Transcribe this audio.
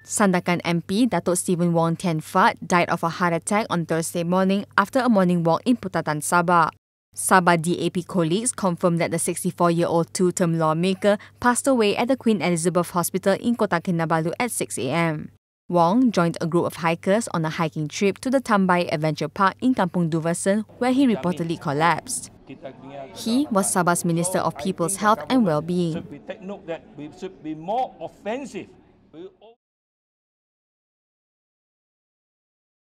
Sandakan MP Datuk Wong Fatt died of a heart attack on Thursday morning after a morning walk in Putatan, Sabah. Sabah DAP colleagues confirmed that the 64-year-old two-term lawmaker passed away at the Queen Elizabeth Hospital in Kota Kinabalu at 6 a.m. Wong joined a group of hikers on a hiking trip to the Tambaig Adventure Park in Kampung Duversen, where he reportedly collapsed. He was Sabah's Minister of People's Health and Wellbeing. We take note that we should be more offensive